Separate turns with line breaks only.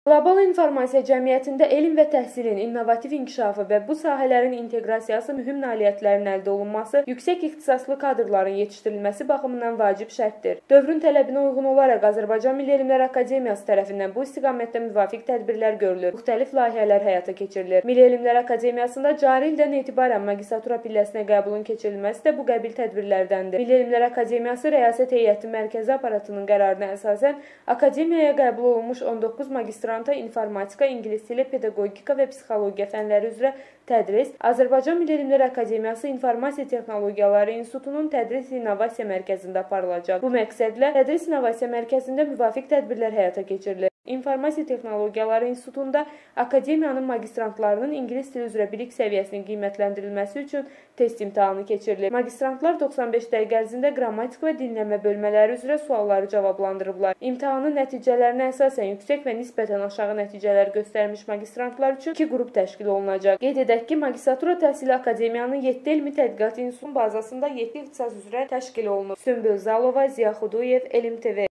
Qlobal informasiya cəmiyyətində elm və təhsilin innovativ inkişafı və bu sahələrin inteqrasiyası mühüm nailiyyətlərin əldə olunması, yüksək ixtisaslı kadrların yetişdirilməsi baxımından vacib şərtdir. Dövrün tələbinə uyğun olaraq Azərbaycan Milli Elmlər Akademiyası tərəfindən bu istiqamətdə müvafiq tədbirlər görülür, müxtəlif layihələr həyata keçirilir. Milli Elmlər Akademiyasında cari ildən etibarən magistratura pilləsinə qəbulun keçirilməsi də bu qəbil tədbirlərdəndir. Milli Elmlər Akademiyası Rəyasət Heyəti Mərkəzi aparatının qərarına əsasən Akademiyaya qəbul olunmuş 19 magistrant informatika, ingilis dili, pedaqogika və psixologiya fənləri üzrə tədris, Azərbaycan Milli Elmlər Akademiyası İnformasiya Texnologiyaları İnstitutunun Tədris İnnovasiya Mərkəzində aparılacaq. Bu məqsədlə Tədris İnnovasiya Mərkəzində müvafiq tədbirlər həyata keçirilir. İnformasiya Texnologiyaları İnstitutunda akademiyanın magistrantlarının ingilis dili üzrə bilik səviyyəsinin qiymətləndirilməsi üçün test imtahanı keçirilir. Magistrantlar 95 dəqiqə ərzində qrammatik və dinləmə bölmələri üzrə sualları cavablandırıblar. İmtahanın nəticələrinə əsasən yüksək və nisbətən aşağı nəticələr göstərmiş magistrantlar üçün 2 qrup təşkil olunacaq. Qeyd edək ki, magistratura təhsili akademiyanın 7 elmi tədqiqat institutunun bazasında 7 ixtisas üzrə təşkil olunub. Sümbül Zalova, Ziya Xuduyev, Elm TV.